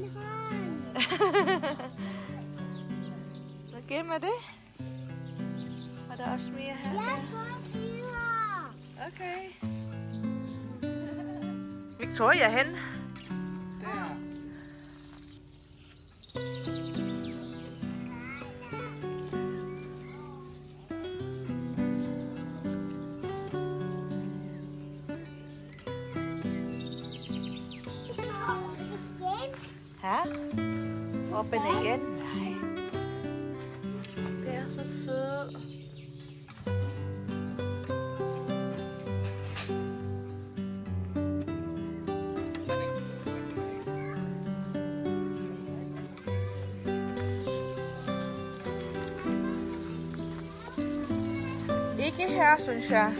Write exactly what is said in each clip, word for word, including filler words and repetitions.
Okay, Made? Made ask me a hand. Okay. Victoria hen? Der. Hả? Open again? Nej. Det er så sød. Ikke her, synes jeg.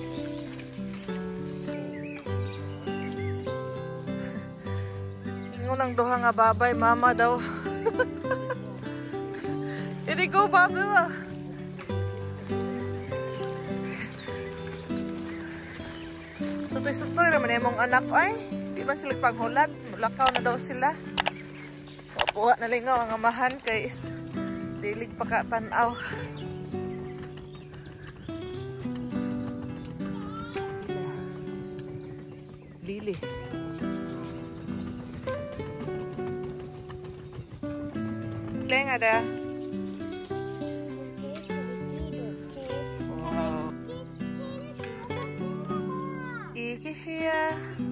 Ngunang duha nga babay, mama daw. Hindi go ba bila? Sutoy-sutoy naman yung mga anak ay. Di ba sila panghulad? Lakaw na daw sila. Papuha na lingaw ang amahan kay dilig pa ka tanaw. Lili. Leng ada. Wow. Iki here.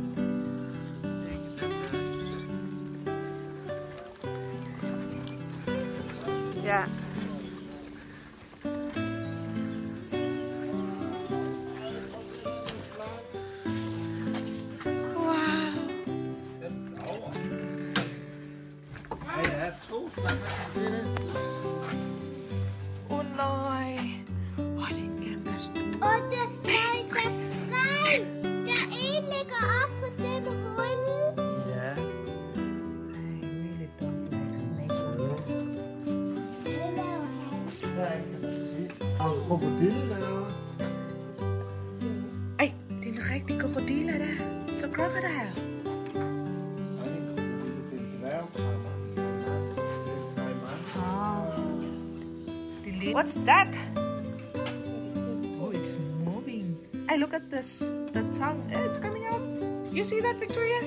Ya. Oh nej. Åh, det er en kæmpe stor. Og det, nej, der, nej, der en ligger op på den hul. Ja. I really don't like snakes. Der er ikke præcis. Og en krokodil der. Ej, det er en rigtig krokodil der. Så crocodile. What's that? Oh, it's moving. Hey, look at this. The tongue. It's coming out. You see that, Victoria?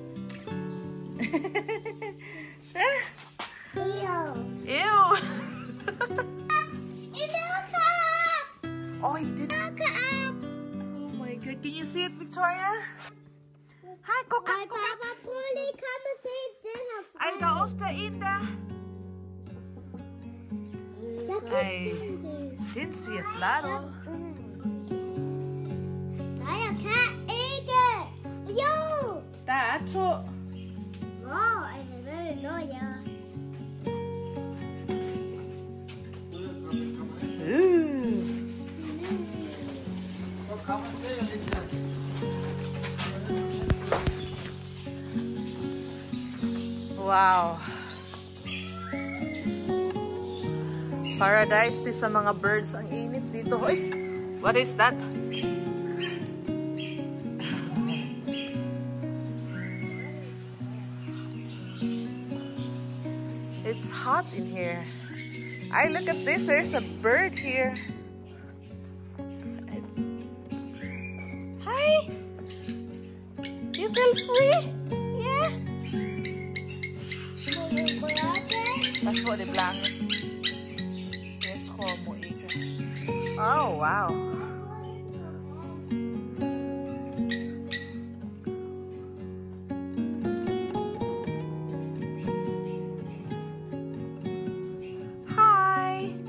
Ew. Ew. It's up. Oh, he did. Look up. Oh my god. Can you see it, Victoria? Hi, Coca. Ej, Papa, prøv lige at komme og se den her fra. Ej, der er også derinde der. Ej, den ser flot ud. Nej, jeg kan ikke. Jo. Der er to. Hvor er det vel, når jeg... Uh. Kom og se lidt. Wow. Paradise di sa mga birds. Ang init dito. Uy, what is that? It's hot in here. I look at this. There's a bird here. It's... Hi. You feel free? Yeah. That's what the blanket. Oh, wow. Hi.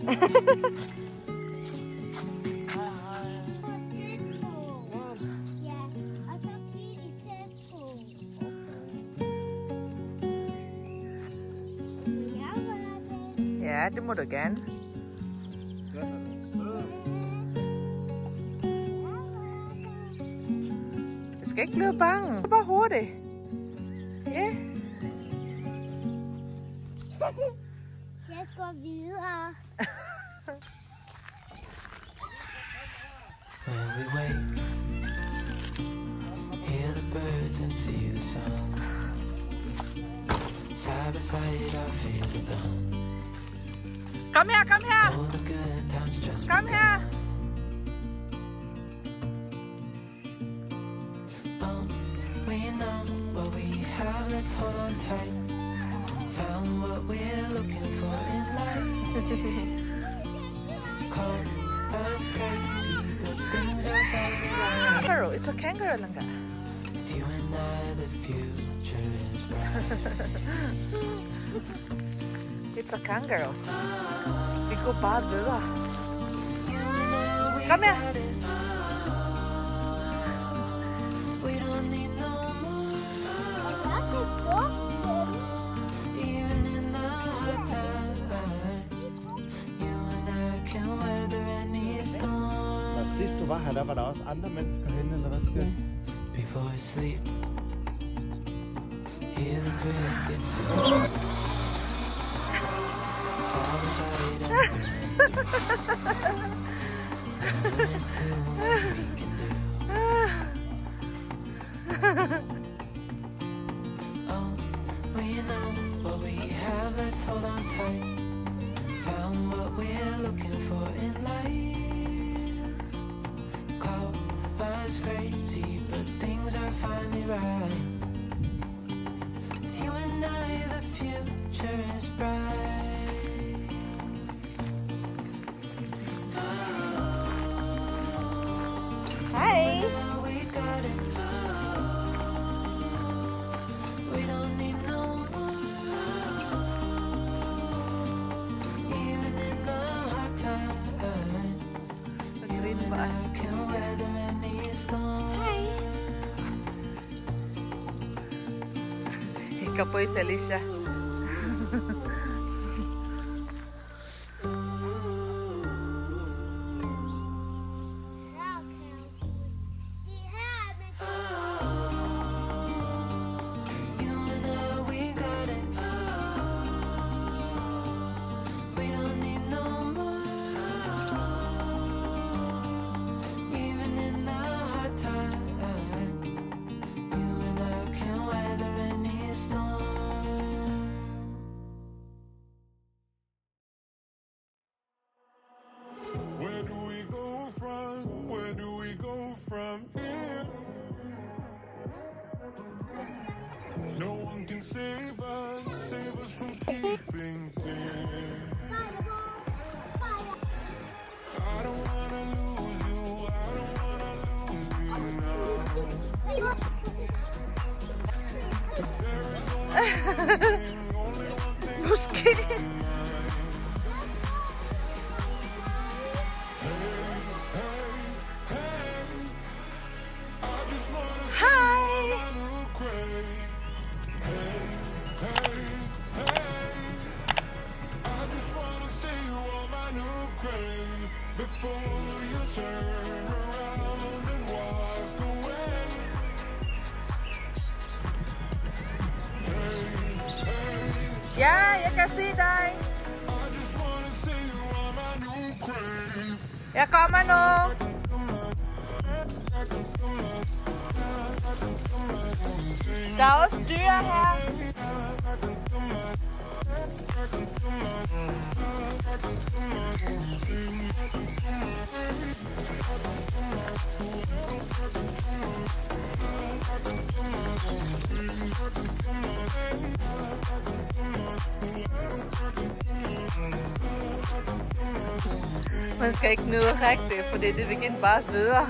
Ja, det må du gerne. Du skal ikke blive bange. Det er bare hurtigt. Ja. Jeg går videre. When we wake, hear the birds and see the sun. Side by side, our fears are done. Kom her, kom her. All the good times just Kom her. Oh, we know what we have, let's hold on tight. Found what we're looking for in life. Call us crazy, but things are finally right. Kangaroo, it's a kangaroo lang ka. With you and I, the future is bright. It's a kangaroo. Vi går bare videre. Kom her. We don't need no more. Jeg kan gå. Even in the hard times, you and I can weather any storm. Og sidst du var her, der var der også andre mennesker henne, eller hvad sker der? Before I sleep, hear the crickets sing. Side by side and through and through. We're into what we can do. Oh, we know what we have, let's hold on tight. Found what we're looking for in life. Call us crazy, but things are finally right. With you and I, the future is bright. Hej. Now we got it. We don't need no more. Even in the hard times, you and I can weather any storm. Ikaw po si Alicia. You and I, we got it. We don't need no more. Even in the hard times, you and I can weather any storm. Where do we go from? Where do we go from here? No one can save us, save us from keeping clear. I don't wanna lose you, I don't wanna lose you now. If there is only one thing, only one thing Måske. I just wanna Hej. look great. Hey, hey, hey. I just wanna see you on my new grave before you turn around and walk away. Hey, hey. Ja, jeg kan se dig. I just wanna see you on my new grave. Jeg kommer nu. Der er også dyr her. Man skal ikke nyde rigtigt, for det vil igen bare videre.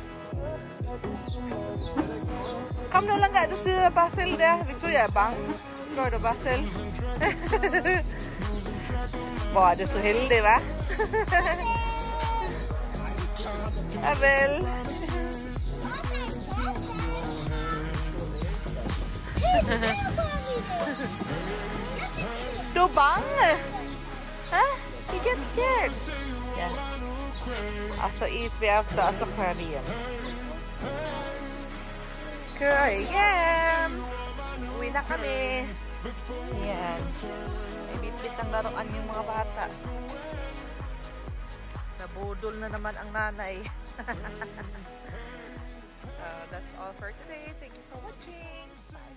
Kom nu, Lanka, du sidder bare selv der. Victoria er bange. Går du bare selv. Hvor er det så heldigt, hva'? Abel. Dubang? Huh? He gets scared. Yeah. Also, East, we have the aquarium. Aquarium! Uwi na kami. Yan. May bit-bit ng laruan yung mga bata. Nabudol na naman ang nanay. So, that's all for today. Thank you for watching. Bye.